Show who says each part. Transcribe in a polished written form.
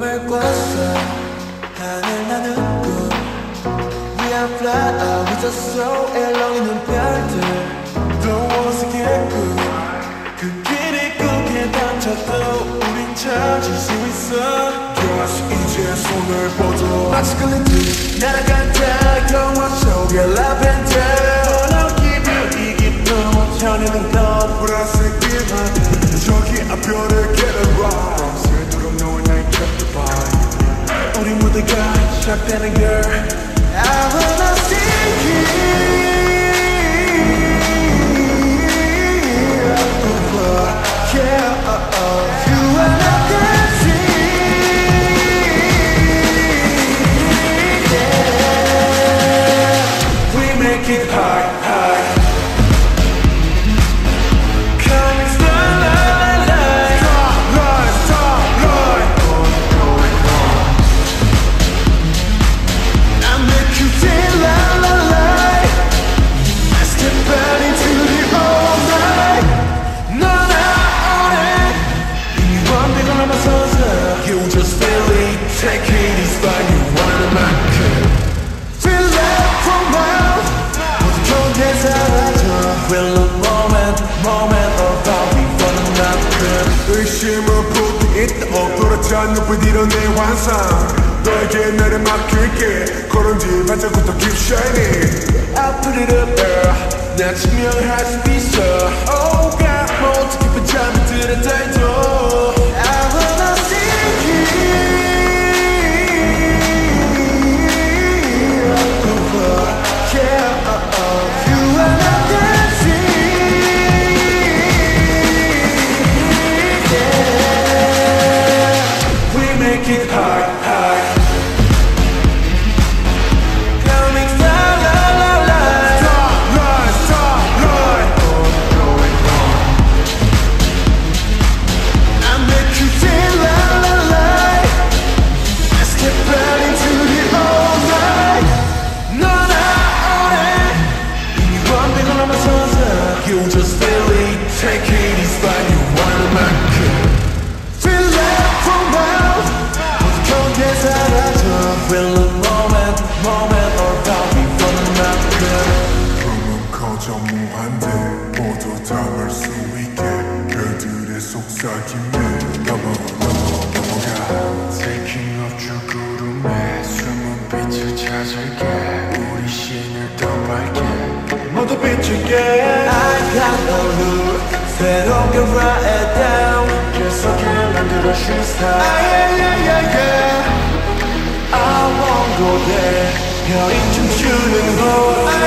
Speaker 1: 꿈을 꿨어 하늘 나는 꿈 We are fly with the soul 일렁이는 별들 불러오시게 그 길이 꿈에 닥쳐도 우린 찾을 수 있어
Speaker 2: Yes, 이제 손을 뻗어
Speaker 1: 마치 끌린 듯 날아간다 영화 속의 라벤더 널 깊이 이 깊은 현이는 건
Speaker 2: 보라색 빛 저기 앞별을 get it right 새도록 너와 나의 goodbye
Speaker 1: 우리 무대가 시작되는 girl I wanna see you Yeah, you are not dancing Yeah We make it high, high Coming starlight, starlight, starlight I make you feel alive Let's get back into the whole night 넌 아오네 이 완벽을 넘어서서 You just feel it Take it easy by you 원하는 만큼 Feel it from now 모두 존재 사라져 Feel the moment, moment about me 원하는 만큼
Speaker 2: 의심은 보통 있다 엎드러져 눈빛 내 환상 너에게 나를 맡길게 걸은 뒤 반짝부터 keep shining
Speaker 1: I put it up there 나 증명할 수 있어 Oh God 모두 깊은 잠에 들었다 해도 I wanna see you Yeah, you are not dancing Yeah We make it high, high Coming starlight, starlight, starlight I make you feel alive Let's get back into the whole night 넌 아오네 이 완벽을 넘어서서 You just feel it Take it easy by you 원하는 만큼 Feel it from now 모두 견제 사라져 Feel the moment, moment about me 원하는 만큼
Speaker 2: 꿈은 커져 무한대 모두 담을 수 있게 별들의 속삭임에 넘어가 Taking up 주 구름에 숨은 빛을 찾을게 우리 신을 더 밝게
Speaker 1: 모두 비추게 I got no rule 새롭게 write it down 계속해 만들어 쉴 스타일 I won't go there 별이 춤추는 곳